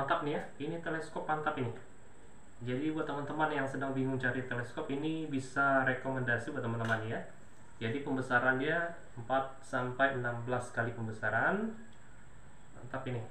mantap nih ya, ini teleskop mantap ini. Jadi buat teman-teman yang sedang bingung cari teleskop, ini bisa rekomendasi buat teman-teman ya. Jadi pembesaran dia 4-16 kali pembesaran. Mantap ini.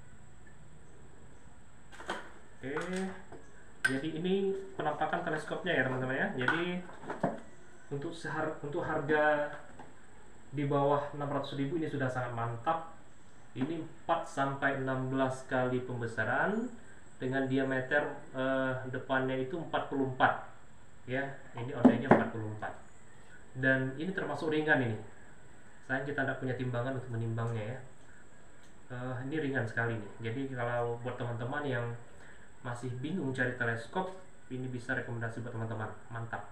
Oke. Jadi ini penampakan teleskopnya ya teman-teman ya. Jadi untuk harga di bawah 600.000 ini sudah sangat mantap. Ini 4-16 kali pembesaran dengan diameter depannya itu 44 ya. Ini ordenya 44 dan ini termasuk ringan ini. Sayang kita tidak punya timbangan untuk menimbangnya ya. Ini ringan sekali nih. Jadi kalau buat teman-teman yang masih bingung cari teleskop, ini bisa rekomendasi buat teman-teman. Mantap.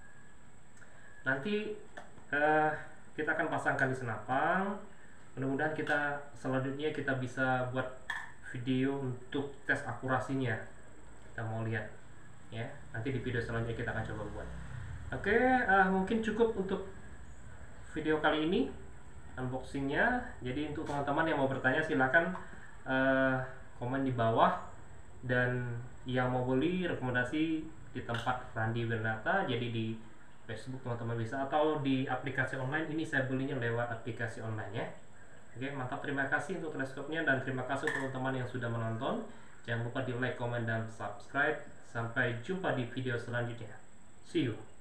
Nanti kita akan pasangkan di senapang. Mudah-mudahan kita selanjutnya kita bisa buat video untuk tes akurasinya. Kita mau lihat ya. Nanti di video selanjutnya kita akan coba buat. Oke, mungkin cukup untuk video kali ini unboxingnya. Jadi untuk teman-teman yang mau bertanya silahkan komen di bawah, dan yang mau beli rekomendasi di tempat Randi Wirnata, jadi di Facebook teman-teman bisa, atau di aplikasi online. Ini saya belinya lewat aplikasi online ya. Oke, mantap. Terima kasih untuk teleskopnya dan terima kasih teman-teman yang sudah menonton. Jangan lupa di like, komen, dan subscribe. Sampai jumpa di video selanjutnya. See you.